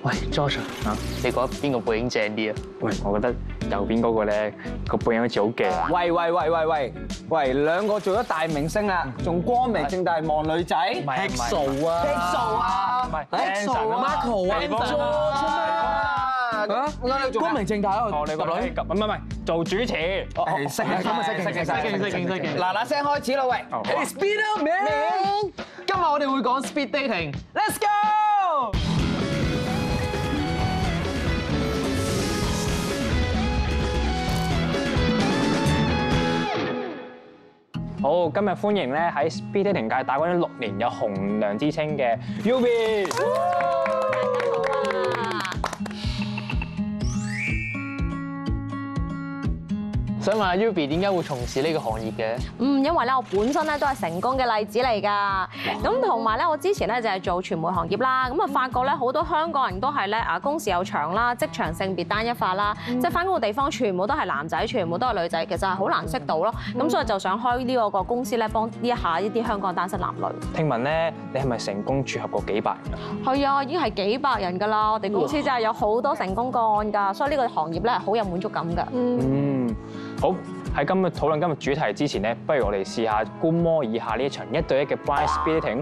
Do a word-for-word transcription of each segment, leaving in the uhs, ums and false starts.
喂 ，George 啊，你覺得邊個背影正啲啊？ 喂，我覺得右邊嗰個咧個背影好似好勁。 喂喂喂喂喂喂，兩個做咗大明星啦，仲光明正大望女仔 ，Pixel 啊 ，Pixel 啊， 唔係 Pixel 啊 ，Marco 啊 George 啊，光明正大啊， 哦，你個女唔係唔係做主持， 係識嘅，咁啊識嘅，識嘅，識嘅，識嘅，識嘅。嗱嗱聲開始啦，喂 Speed up man！今日我哋會講 speed dating。Let's go！ 好，今日歡迎咧喺 speed dating 界打滾咗六年有紅娘之稱嘅 Yubi。 想問下 Yubi 點解會從事呢個行業嘅？ 嗯，因為咧我本身咧都係成功嘅例子嚟㗎。咁同埋咧，我之前咧就係做傳媒行業啦。咁啊，發覺咧好多香港人都係咧啊工時又長啦，職場性別單一化啦，即係翻工嘅地方全部都係男仔，全部都係女仔，其實係好難識到咯。咁所以就想開呢個個公司咧，幫呢一下呢啲香港單身男女。 聽聞咧，你係咪成功撮合過幾百人啊？ 係啊，已經係幾百人㗎啦。我哋公司真係有好多成功個案㗎，所以呢個行業咧係好有滿足感㗎。 嗯，好。喺今日討論今日主題之前咧，不如我哋試下觀摩以下呢一場一對一嘅 blind speed dating。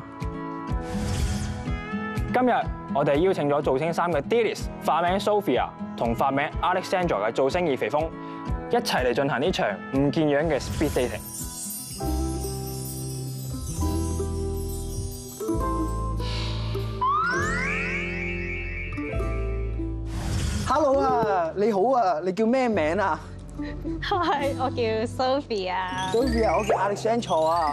今日我哋邀請咗造星三嘅 Dilys 化名 Sophia 同化名 Alexandra 嘅造星二肥峰一齊嚟進行呢場唔見樣嘅 speed dating。 Hello 啊，你好啊，你叫咩名啊？ 係，我叫 Sophia。 Sophia，我叫 Alexandra 啊。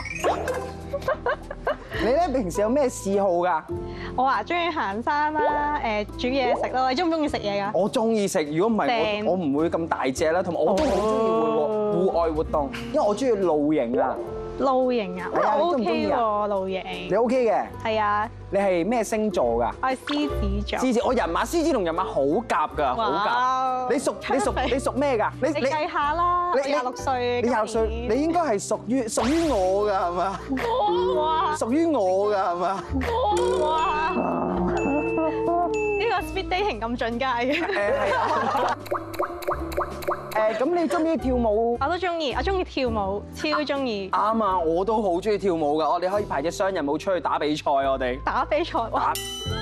你咧平時有咩嗜好㗎？ 我話中意行山啦，誒煮嘢食咯。你中唔中意食嘢㗎？ 我中意食，如果唔係我我唔會咁大隻啦，同埋我都好中意戶戶外活動，因為我中意露營啊。 露營啊，我 OK 喎，露營。 你 OK 嘅？ 係啊。 你係咩星座㗎？ 我係獅子座。 獅子，我人馬獅子同人馬好夾㗎，好夾。你屬你屬你屬咩㗎？ 你你計下啦，你廿六歲。 你廿六歲，你應該係屬於屬於我㗎係嘛？ 哇！ 屬於我㗎係嘛？ 哇！呢個 speed dating 咁進階嘅。誒係啊。 誒咁你中唔中意跳舞？ 我都中意，我中意跳舞，超中意。 啱啊！我都好中意跳舞㗎，我哋可以排隻雙人舞出去打比賽，我哋打比賽哇！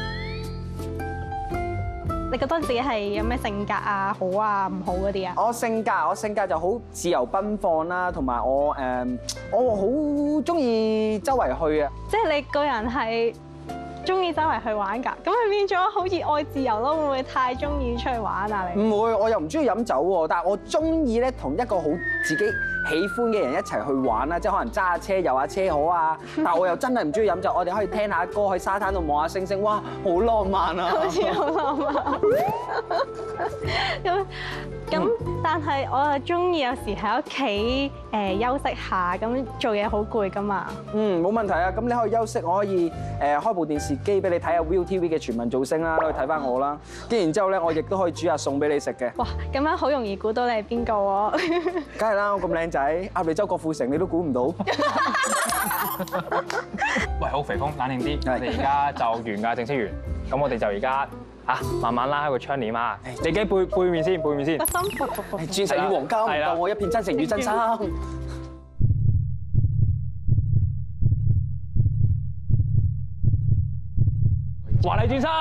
你覺得自己係有咩性格啊？好啊，唔好嗰啲啊？ 我性格，我性格就好自由奔放啦，同埋我誒，我好中意周圍去啊！ 即係你個人係中意周圍去玩㗎，咁佢變咗好熱愛自由咯，會唔會太中意出去玩啊？你唔會，我又唔中意飲酒喎，但係我中意咧同一個好自己喜歡嘅人一齊去玩啦，即係可能揸下車、遊下車好啊。但係我又真係唔中意飲酒，我哋可以聽下歌，喺沙灘度望下星星，哇，好浪漫啊！ 好似好浪漫。咁咁，但係我又中意有時喺屋企誒休息下，咁做嘢好攰㗎嘛。 嗯，冇問題啊。咁你可以休息，我可以誒開部電視機俾你睇下 ViuTV 嘅全民造星啦，可以睇翻我啦。跟然之後咧，我亦都可以煮下餸俾你食嘅。 哇，咁樣好容易估到你係邊個喎？ 梗係啦，我咁靚仔，鴨脷洲郭富城你都估唔到。 喂，好肥峰，冷靜啲，我哋而家就完㗎，正式完。咁我哋就而家嚇慢慢拉開個窗簾啊！你嘅背背面先，背面先。 個心服服服。 鑽石與黃金，當我一片真誠與真心。 華麗轉身。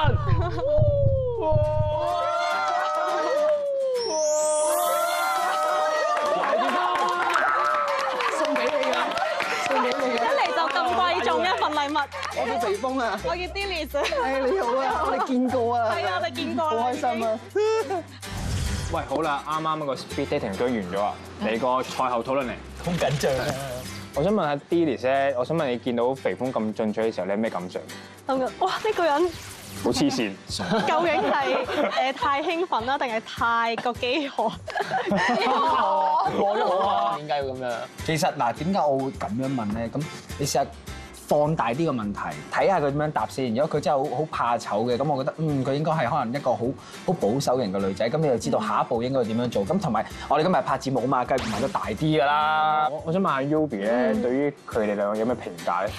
我叫肥峰啊！ 我叫 Dilys 啊！ 誒你好啊！我哋見過啊！ 係啊，我哋見過。 好開心啊！ 喂，好啦，啱啱嗰個 speed dating 都完咗啊！你個賽後討論嚟， 好緊張啊！ 我想問下 Dilys 咧，我想問你見到肥峰咁進取嘅時候，你有咩感想？ 諗緊，哇！呢個人好黐線， 究竟係誒太興奮啦，定係太過飢渴？ 我都好啊！點解要咁樣？ 其實嗱，點解我會咁樣問咧？咁你試下放大啲個問題，睇下佢點樣答先。如果佢真係好好怕醜嘅，咁我覺得嗯佢應該係可能一個好好保守型嘅女仔。咁你就知道下一步應該點樣做。咁同埋我哋今日拍節目啊嘛，梗係問得大啲㗎啦。 我我想問下 Yubi 咧，對於佢哋兩個有咩評價咧？即係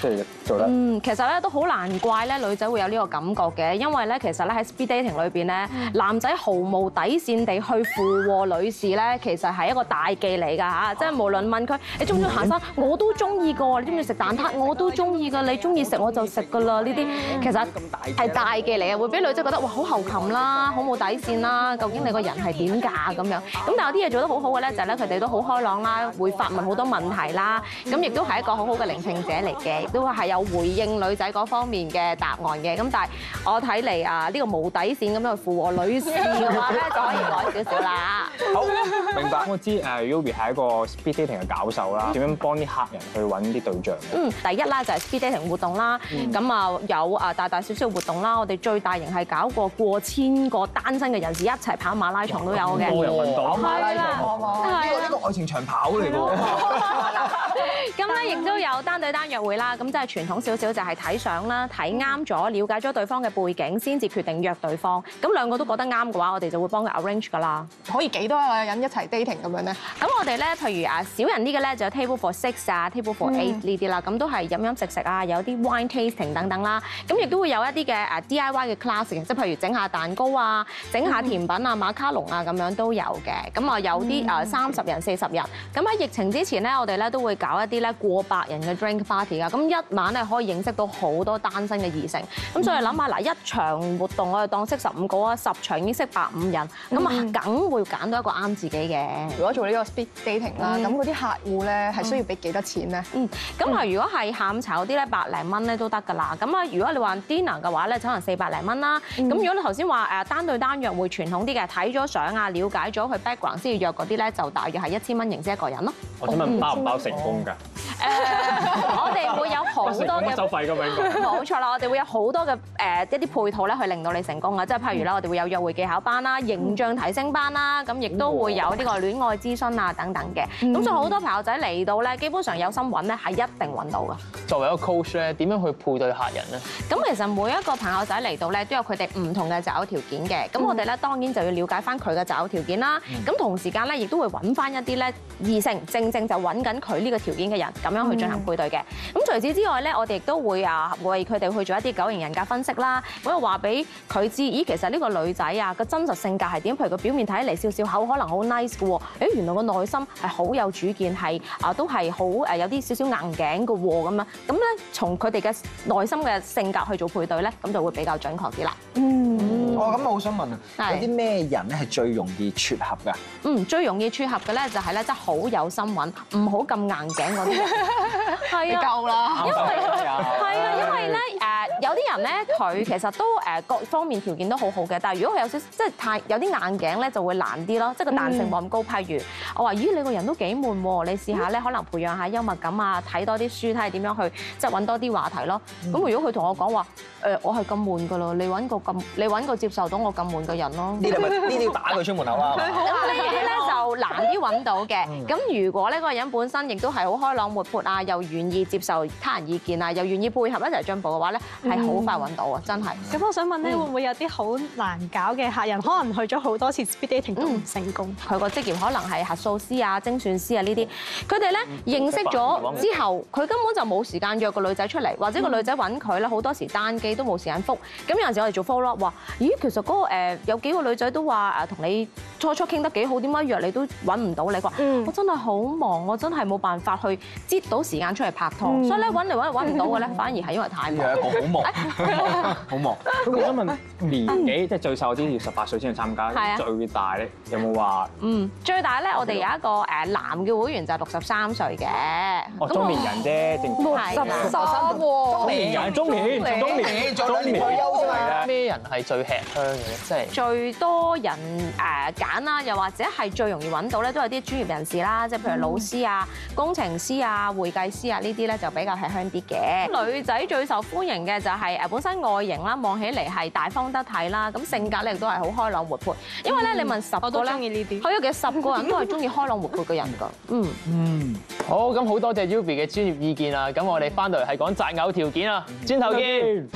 做得。 嗯，其實咧都好難怪咧女仔會有呢個感覺嘅，因為咧其實咧喺 speed dating 裏邊咧，男仔毫無底線地去附和女士咧，其實係一個大忌嚟㗎嚇，即係無論問佢你中唔中意行山，我都中意㗎，你中唔中意食蛋撻，我都中意㗎，你中意食我就食㗎啦，呢啲其實係大忌嚟嘅，會俾女仔覺得哇好後擒啦，好冇底線啦，究竟你個人係點㗎咁樣？咁但係有啲嘢做得好好嘅咧，就係咧佢哋都好開朗啦，會發問好多問題啦，咁亦都係一個好好嘅聆聽者嚟嘅，亦都係有回應女仔嗰方面嘅答案嘅。咁但係我睇嚟啊，呢個冇底線咁樣去附和女士嘅話咧，就可以改少少啦。 好，明白。我知誒 Ruby 係一個 speed dating 嘅教授啦，點樣幫啲客人去揾啲對象？嗯， 第一啦就係 speed dating 活動啦，咁啊有啊大大小小嘅活動啦，我哋最大型係搞過過千個單身嘅人士一齊跑馬拉松都有嘅。 個人運動， 馬拉松， 係呢個愛情長跑嚟㗎喎。 咁咧亦都有單對單約會啦，咁即係傳統少少就係睇相啦，睇啱咗，了解咗對方嘅背景，先至決定約對方。咁兩個都覺得啱嘅話，我哋就會幫佢 arrange 㗎啦。 可以幾多個人一齊 dating 咁樣咧？ 咁我哋咧，譬如啊少人啲嘅咧，就有 table for six 啊，table for eight 呢啲啦，咁都係飲飲食食啊，有啲 wine tasting 等等啦。咁亦都會有一啲嘅誒 D I Y 嘅 class 嘅，即係譬如整下蛋糕啊，整下甜品啊，馬卡龍啊咁樣都有嘅。咁啊有啲誒三十人、四十人。咁喺疫情之前咧，我哋咧都會搞一啲咧過百人嘅 drink party 㗎。咁一晚咧可以認識到好多單身嘅異性。咁所以諗下嗱，一場活動我哋當識十五個啊，十場已經識百五人，咁啊梗會揀到一個啱自己嘅。 如果做呢個 speed dating 啦，咁嗰啲客戶咧係需要俾幾多錢咧？ 嗯，咁啊，如果係下午茶嗰啲咧，百零蚊咧都得㗎啦。咁啊，如果你話 dinner 嘅話咧，就可能四百零蚊啦。咁如果你頭先話誒單對單約會傳統啲嘅，睇咗相啊，了解咗佢 background 先要約嗰啲咧，就大約係一千蚊認識一個人咯。 我想問包唔包成功㗎？ 誒，我哋會有好多嘅收費㗎嘛應該。 冇錯啦，我哋會有好多嘅誒一啲配套咧，去令到你成功啊！即係譬如咧，我哋會有約會技巧班啦、形象提升班啦，咁亦都會有呢個戀愛諮詢啊等等嘅。咁所以好多朋友仔嚟到咧，基本上有心揾咧係一定揾到㗎。 作為一個 coach 咧，點樣去配對客人咧？ 咁其實每一個朋友仔嚟到咧，都有佢哋唔同嘅擇偶條件嘅。咁我哋咧當然就要了解翻佢嘅擇偶條件啦。咁同時間咧，亦都會揾翻一啲咧異性，正正就揾緊佢呢個條件嘅人，咁樣去進行配對嘅。咁除此之外咧，我哋亦都會啊為佢哋去做一啲九型人格分析啦，咁又話俾佢知，咦其實呢個女仔啊個真實性格係點？譬如個表面睇嚟笑笑口，可能好 nice 嘅喎，誒原來個內心係好有主見，係啊都係好誒有啲少少硬頸嘅喎咁樣。咁咧從佢哋嘅內心嘅性格去做配對咧，咁就會比較準確啲啦。 嗯，哦咁我好想問啊， 係有啲咩人咧係最容易撮合㗎？ 嗯，最容易撮合嘅咧就係咧，即係好有心揾，唔好咁硬頸嗰啲人。係啊， 夠啦， 因為係啊，因為咧誒有啲人咧佢其實都誒各方面條件都好好嘅，但係如果佢有少即係太有啲硬頸咧，就會難啲咯，即係個彈性冇咁高。譬如我話咦你個人都幾悶喎，你試下咧可能培養下幽默感啊，睇多啲書睇下點樣去即係揾多啲話題咯。咁如果佢同我講話誒我係咁悶㗎咯，你揾個咁你揾個接受到我咁悶嘅人咯。 呢啲咪呢啲要打佢出門口啊！ 咁呢啲咧就難啲揾到嘅。咁如果呢個人本身亦都係好開朗活潑啊，又願意接受他人意見啊，又願意配合一齊進步嘅話咧，係好快揾到啊！真係。 咁我想問咧，會唔會有啲好難搞嘅客人，可能去咗好多次 speed dating 都唔成功？ 佢個職業可能係核數師啊、精算師啊呢啲，佢哋咧認識咗之後，佢根本就冇時間約個女仔出嚟，或者個女仔揾佢咧好多時單機都冇時間覆。咁有陣時我哋做 follow up 話，咦其實嗰個誒有幾個女仔都話誒同你初初傾得幾好，點解約你都揾唔到你？佢話我真係好忙，我真係冇辦法去擠到時間出嚟拍拖，所以咧揾嚟揾去揾唔到嘅咧，反而係因為太忙。 有一個好忙，好忙。 咁我想問年紀即係最細嗰啲要十八歲先去參加， 係啊最大咧有冇話？ 嗯，最大咧我哋有一個誒男嘅會員就係六十三歲嘅。 哦，中年人啫，正六十三喎， 中年人，中年，中年，中年退休啫嘛。 咩人係最吃香嘅咧？即係最多人誒揀啦，又或者係最容易揾到咧，都係啲專業人士啦，即係譬如老師啊、工程師啊、會計師啊呢啲咧就比較吃香啲嘅。女仔最受歡迎嘅就係誒本身外形啦，望起嚟係大方得體啦，咁性格咧亦都係好開朗活潑。因為咧你問十個咧， 我都中意呢啲。 係啊，其實十個人都係中意開朗活潑嘅人㗎。嗯嗯， 好，咁好多謝 Ruby 嘅專業意見啊！咁我哋翻到嚟係講擇偶條件啊，轉頭見。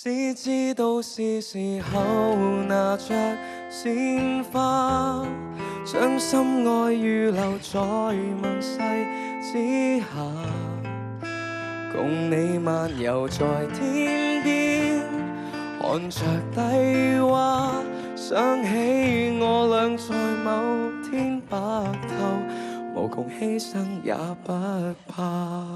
只知道是時候拿着鮮花，將心愛預留在問世之下，共你漫遊在天邊，看着低洼，想起我倆在某天白頭，無窮犧牲也不怕。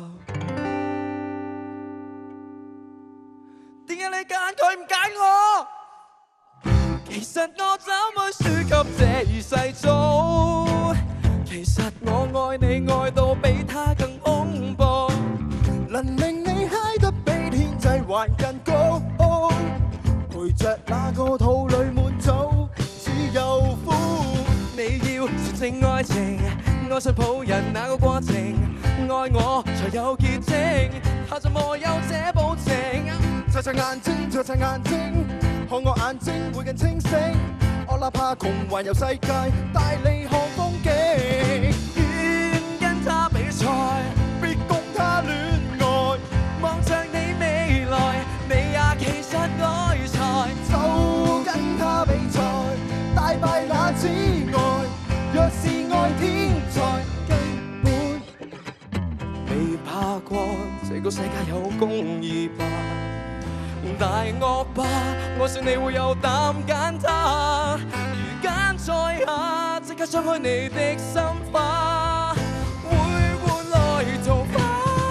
點解你揀佢唔揀我？其實我怎會輸給這二世祖？其實我愛你愛到比他更恐怖，能令你嗨得比天際還更高，陪着那個肚裏滿足只有苦。你要純正愛情，愛上抱人那個過程，愛我才有結晶，下就莫有這保證。擦擦眼睛，擦擦眼睛，看我眼睛會更清醒。我哪怕窮環遊世界，帶你看風景。願跟他比賽，別共他戀愛。望着你未來，你也其實愛才。就跟他比賽，大敗那只愛。若是愛天才，根本未怕過。這個世界有公義吧？大惡吧，我信你會有膽揀他。如揀在下，即刻張開你的心花，會換來桃花，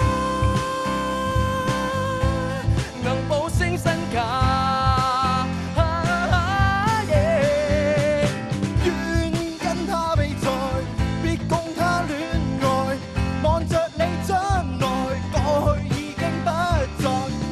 能保升身價。願跟他比賽，別共他戀愛。望着你將來，過去已經不在。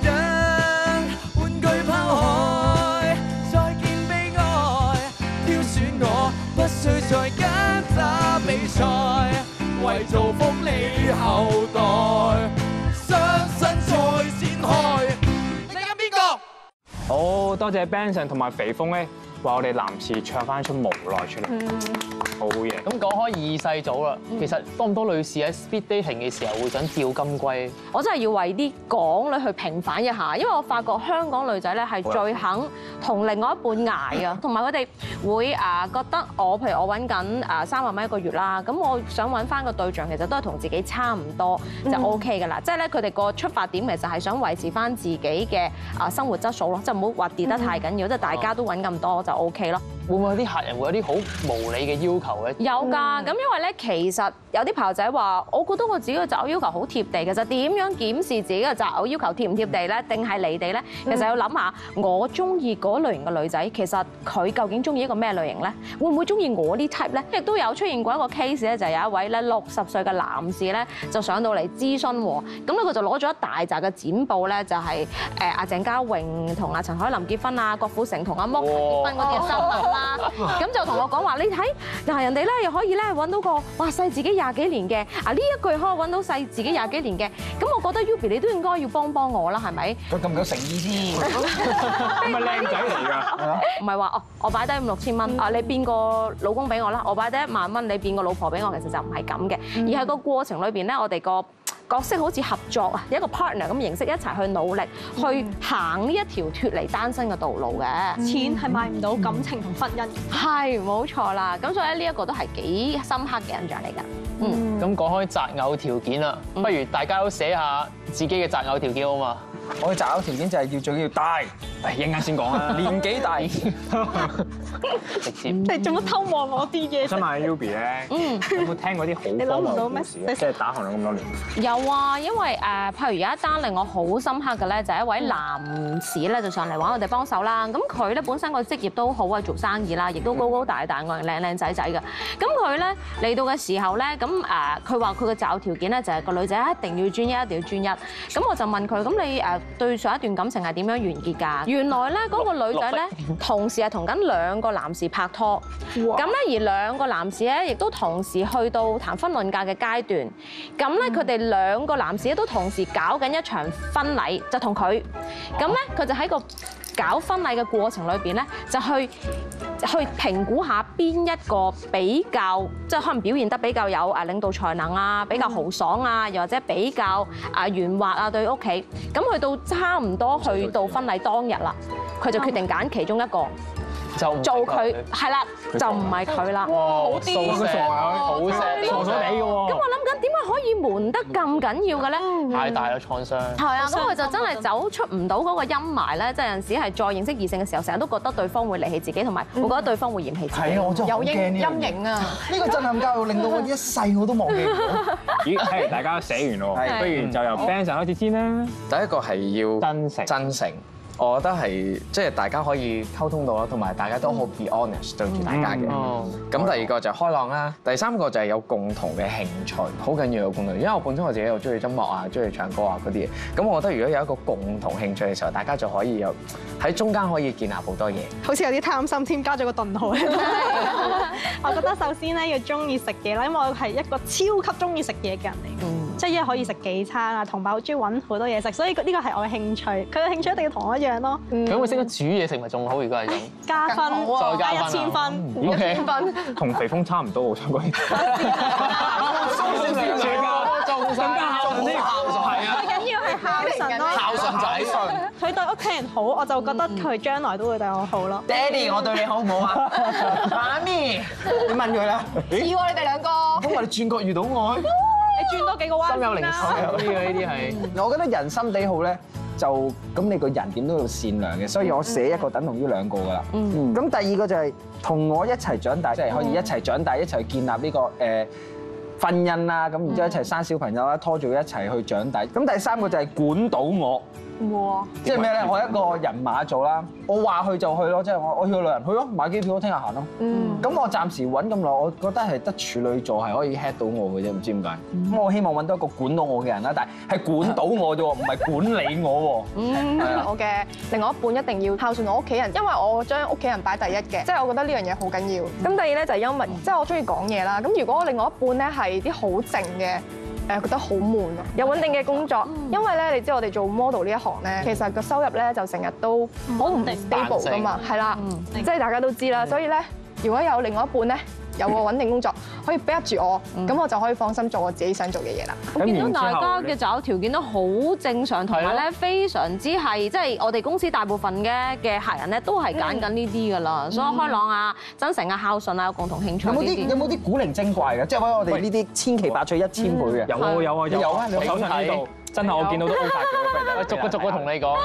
再跟他比賽，為造福你後代，雙身再展開。你揀邊個？ 好多謝 Benson 同埋肥峰咧，話我哋男士唱翻出無奈出嚟，好嘢。 咁講開二世祖啦，其實多唔多女士喺 speed dating 嘅時候會想釣金龜？ 我真係要為啲港女去平反一下，因為我發覺香港女仔咧係最肯同另外一半捱啊，同埋佢哋會誒覺得我譬如我揾緊誒三萬蚊一個月啦，咁我想揾翻個對象其實都係同自己差唔多就 O K 㗎啦，即係咧佢哋個出發點其實係想維持翻自己嘅誒生活質素咯，即係唔好話跌得太緊要，即係大家都揾咁多就 O K 咯。 會唔會有啲客人會有啲好無理嘅要求咧？ 有㗎，咁因為咧其實有啲朋友仔話，我覺得我自己嘅擇偶要求好貼地嘅，就點樣檢視自己嘅擇偶要求貼唔貼地咧？定係離地咧？其實要諗下，我中意嗰類型嘅女仔，其實佢究竟中意一個咩類型咧？會唔會中意我呢 type 咧？亦都有出現過一個 case 咧，就係有一位咧六十歲嘅男士咧，就上到嚟諮詢喎，咁咧佢就攞咗一大紮嘅剪報咧，就係誒阿鄭嘉穎同阿陳凱琳結婚啊，郭富城同阿剝結婚嗰啲新聞啦，咁就同我講話，你睇嗱人哋咧又可以咧揾到個哇細自己廿幾年嘅啊呢一句可以揾到細自己廿幾年嘅，咁我覺得 Yubi 你都應該要幫幫我啦，係咪？ 佢咁有誠意先， 係咪靚仔嚟㗎？ 唔係話哦，我擺低五六千蚊啊，你變個老公俾我啦，我擺低一萬蚊，你變個老婆俾我，其實就唔係咁嘅，而係個過程裏邊咧，我哋個角色好似合作啊，一個 partner 咁形式一齊去努力去行呢一條脫離單身嘅道路嘅。 錢係買唔到感情同婚姻。 係冇錯啦，咁所以呢一個都係幾深刻嘅印象嚟㗎。嗯， 咁講開擇偶條件啦，不如大家都寫下自己嘅擇偶條件好嘛？ 我嘅擇偶條件就係要最要大， 誒一陣間先講啦， 年紀大， 直接。 你做乜偷望我啲嘢？ 想問下 Yubi 咧，有冇聽過啲好你諗荒謬唔到咩嘅故事咧？即係打行咗咁多年。 有啊，因為誒，譬如有一單令我好深刻嘅咧，就係一位男士咧就上嚟揾我哋幫手啦。咁佢咧本身個職業都好啊，做生意啦，亦都高高大大，個人靚靚仔仔嘅。咁佢咧嚟到嘅時候咧，咁誒佢話佢嘅擇偶條件咧就係個女仔一定要專一，一定要專一。咁我就問佢：咁你誒對上一段感情係點樣完結㗎？原來咧嗰個女仔咧同時係同緊兩個男士拍拖，咁咧而兩個男士咧亦都同時去到談婚論嫁嘅階段。咁咧佢哋兩個男士都同時搞緊一場婚禮，就同佢。咁咧佢就喺個搞婚禮嘅過程裏邊咧，就去去評估下邊一個比較，即係可能表現得比較有誒領導才能啊，比較豪爽啊，又或者比較啊圓滑啊對屋企。咁去到差唔多去到婚禮當日啦，佢就決定揀其中一個。 就做佢係啦，就唔係佢啦。 哇，好癲嘅，好錫，傻傻地嘅喎。 咁我諗緊點解可以瞞得咁緊要嘅咧？ 太大啦創傷。 係啊，咁佢就真係走出唔到嗰個陰霾咧，即係有陣時係再認識異性嘅時候，成日都覺得對方會離棄自己，同埋會覺得對方會嫌棄自己。 係啊，我真係好有驚呢樣嘢陰影啊！ 呢個震撼教育令到我一世我都忘記唔到。 咦，係大家寫完咯， 係不如就由 Benson 開始先啦。 第一個係要真誠真誠。我覺得係即係大家可以溝通到啦，同埋大家都好 be honest 對住大家嘅。咁第二個就係開朗啦，第三個就係有共同嘅興趣，好緊要有共同。因為我本身我自己又中意音樂啊，中意唱歌啊嗰啲嘢。咁我覺得如果有一個共同興趣嘅時候，大家就可以有喺中間可以建立好多嘢。 好似有啲貪心添，加咗個頓號。我覺得首先咧要中意食嘢啦，因為我係一個超級中意食嘢嘅人嚟嘅，即係一日可以食幾餐啊，同埋好中意揾好多嘢食，所以呢個係我嘅興趣。佢嘅興趣一定要同我一樣咯。 咁佢識得煮嘢食咪仲好？如果係咁， 加分， 再加一千分， 一千分， 同肥峰差唔多，我想講。 仲更加孝順添，係啊， 最緊要係孝順咯。 孝順仔， 佢對屋企人好，我就覺得佢將來都會對我好咯。 爹哋，我對你好唔好啊？媽咪，你問佢啦。 似喎，你哋兩個。 咁我哋轉角遇到愛。 你轉多幾個彎心有靈啦。 犀呢個呢啲係。 我覺得人心地好咧，就咁你個人點都要善良嘅，所以我寫一個等同於兩個噶啦。嗯。咁第二個就係同我一齊長大，即係可以一齊長大，一齊建立呢個誒婚姻啦，咁然之後一齊生小朋友啦，拖住佢一齊去長大。咁第三個就係管到我。哇！即係咩咧？我一個人馬座啦，我話去就去咯，即係我我要旅行去咯，買機票我聽日行咯。嗯。咁我暫時揾咁耐，我覺得係得處女座係可以 head 到我嘅啫，唔知點解。咁我希望揾到一個管到我嘅人啦，但係係管到我啫喎，唔係管理我喎。 嗯，我嘅另外一半一定要孝順我屋企人，因為我將屋企人擺第一嘅，即係我覺得呢樣嘢好緊要。咁第二咧就係幽默，即係我中意講嘢啦。咁如果我另外一半咧係啲好靜嘅。誒覺得好悶啊！有穩定嘅工作，因為咧你知我哋做 model 呢一行咧，其實個收入咧就成日都好唔 stable 㗎嘛，係啦，即係大家都知啦。所以咧，如果有另外一半咧，有個穩定工作，可以 back 住我，咁我就可以放心做我自己想做嘅嘢啦。 我見到大家嘅擇偶條件都好正常，同埋咧非常之係，即係我哋公司大部分嘅嘅客人咧都係揀緊呢啲㗎啦。所以開朗啊、真誠啊、孝順啊、有共同興趣。 有冇啲有冇啲古靈精怪嘅？即係我哋呢啲千奇百趣一千倍嘅。 有啊有啊有啊！ 你有啊？ 手上呢度真係我見到都 O 晒嘅， 我逐個逐個同你講。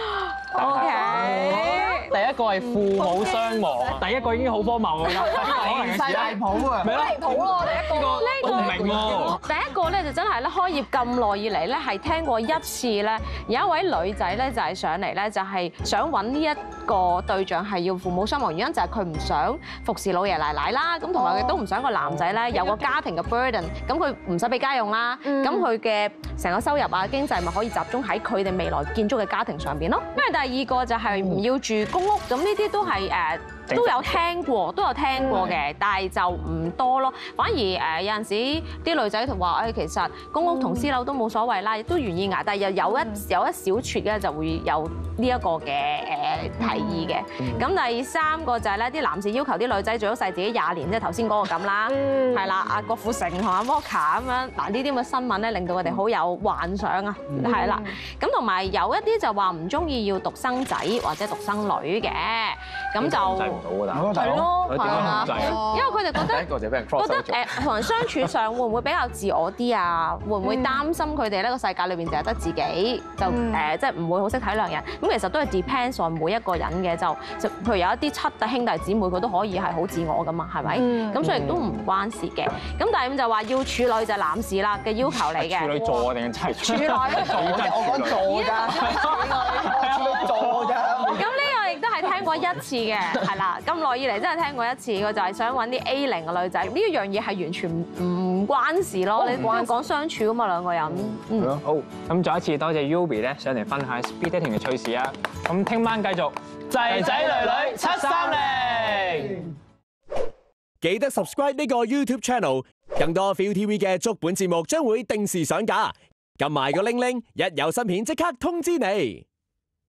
OK。 第一個係父母雙亡啊！ 第一個已經好荒謬㗎啦， 離晒大譜啊！ 好離譜咯，第一個。 我唔明喎。 第一個咧就真係咧開業咁耐以嚟咧係聽過一次咧，有一位女仔咧就係上嚟咧就係想揾呢一個對象係要父母雙亡，原因就係佢唔想服侍老爺奶奶啦，咁同埋佢都唔想個男仔咧有個家庭嘅 burden，咁佢唔使俾家用啦，咁佢嘅成個收入啊經濟咪可以集中喺佢哋未來建築嘅家庭上邊咯。跟住第二個就係唔要住公屋，咁呢啲都係誒。都有聽過，都有聽過嘅，但係就唔多咯。反而誒有陣時啲女仔同話誒，其實公屋同私樓都冇所謂啦，亦都願意捱。但係又有一有一小撮咧就會有呢一個嘅誒提議嘅。咁第三個就係咧，啲男士要求啲女仔最好細自己廿年，即係頭先嗰個咁啦，係啦，阿郭富城同阿 Moka 咁樣嗱，呢啲咁嘅新聞咧，令到佢哋好有幻想啊，係啦。咁同埋有一啲就話唔中意要獨生仔或者獨生女嘅，咁就。 到㗎， 係咯， 點樣控制啊？ 因為佢哋覺得第一個就俾人 cross 覺得誒同人相處上會唔會比較自我啲啊？會唔會擔心佢哋呢個世界裏邊淨係得自己，就誒即係唔會好識體諒人？咁其實都係 depends on 每一個人嘅，就就譬如有一啲七弟兄弟姊妹，佢都可以係好自我㗎嘛，係咪？咁所以都唔關事嘅。咁第五就話要處女就係男士啦嘅要求嚟嘅。 處女座定係真係處女？ 我講座㗎，處女座㗎。 咁呢個亦都係聽過一次嘅，係啦。咁耐以嚟真係聽過一次，佢就係想揾啲 A 零嘅女仔。呢一樣嘢係完全唔關事咯。你講講相處啊嘛，兩個人。 嗯。好，咁再一次多謝 Yubi 咧上嚟分享 speed dating 嘅趣事啊。咁聽晚繼續仔仔女女七三零。 記得 subscribe 呢個 YouTube channel， 更多 ViuTV 嘅足本節目將會定時上架。撳埋個鈴鈴，一有新片即刻通知你。